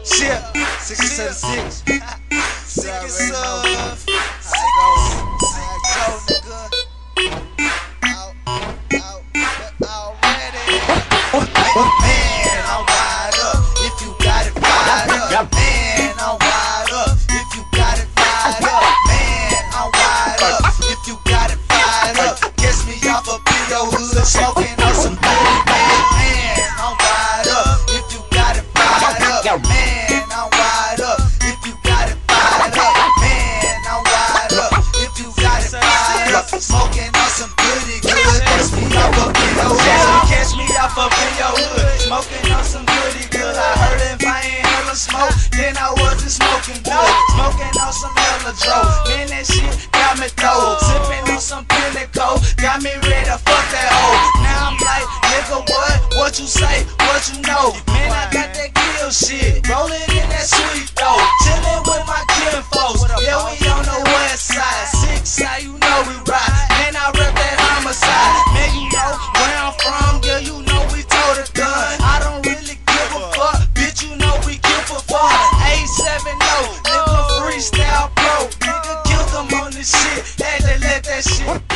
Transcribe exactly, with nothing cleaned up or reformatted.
Shit, six to the six. Sick as up. How it go, nigga? Out, out, already. Man, I'm wired up. If you got it fired up. Man, I'm wired up. If you got it fired up. Man, I'm wired up. If you got it fired up. Catch me off a P O hood smoking on some dirty man. Man, I'm wired up. If you got it fired up. Man, I'm wired up. If you got it fired up. Man, I'm wired up. If you got it fired up. Smoking on some goody good. Catch me off a P O hood. Catch me off a P O hood. Smoking on some goody good. I heard if I ain't hella smoke, then I wasn't smoking good. Smoking on some hella dro. Man, that shit got me throw. Sipping on some pinnacle. Got me ready to fuck that hoe. Now I'm like, nigga, what? What you say? What you know? Man, I got that kill shit. Rolling in that sweet though. Chilling with my kinfolks. Yeah, we on the west side. Six side, you know we ride. Man, I rep that homicide. Man, you know where I'm from. Yeah, you know we told a gun. I don't really give a fuck. Bitch, you know we kill for fun. eight seven oh, nigga freestyle pro. Nigga killed them on this shit. Had to let that shit